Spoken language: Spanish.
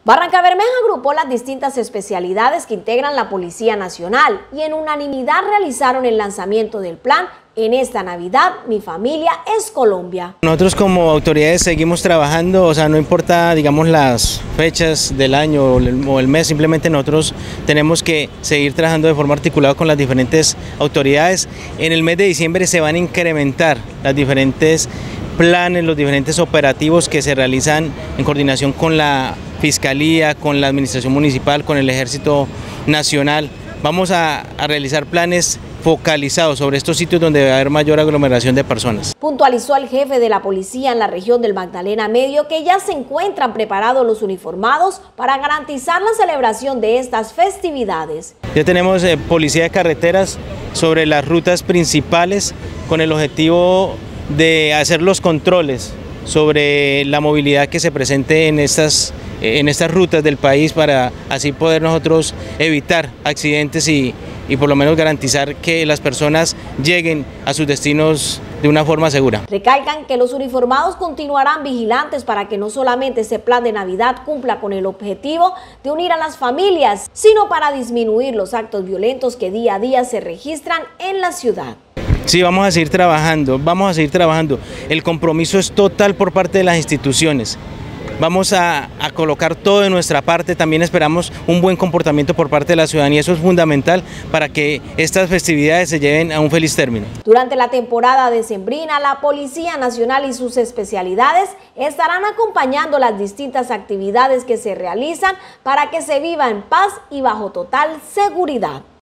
Barrancabermeja agrupó las distintas especialidades que integran la Policía Nacional y en unanimidad realizaron el lanzamiento del plan En esta Navidad, mi familia es Colombia. Nosotros como autoridades seguimos trabajando, no importa, digamos, las fechas del año o el mes, simplemente nosotros tenemos que seguir trabajando de forma articulada con las diferentes autoridades. En el mes de diciembre se van a incrementar las diferentes planes, los diferentes operativos que se realizan en coordinación con la Fiscalía, con la Administración Municipal, con el Ejército Nacional. Vamos a realizar planes focalizados sobre estos sitios donde debe haber mayor aglomeración de personas. Puntualizó el jefe de la policía en la región del Magdalena Medio que ya se encuentran preparados los uniformados para garantizar la celebración de estas festividades. Ya tenemos policía de carreteras sobre las rutas principales con el objetivo de hacer los controles sobre la movilidad que se presente en estas rutas del país para así poder nosotros evitar accidentes y por lo menos garantizar que las personas lleguen a sus destinos de una forma segura. Recalcan que los uniformados continuarán vigilantes para que no solamente este plan de Navidad cumpla con el objetivo de unir a las familias, sino para disminuir los actos violentos que día a día se registran en la ciudad. Sí, vamos a seguir trabajando. El compromiso es total por parte de las instituciones. Vamos a colocar todo de nuestra parte, también esperamos un buen comportamiento por parte de la ciudadanía, eso es fundamental para que estas festividades se lleven a un feliz término. Durante la temporada decembrina, la Policía Nacional y sus especialidades estarán acompañando las distintas actividades que se realizan para que se viva en paz y bajo total seguridad.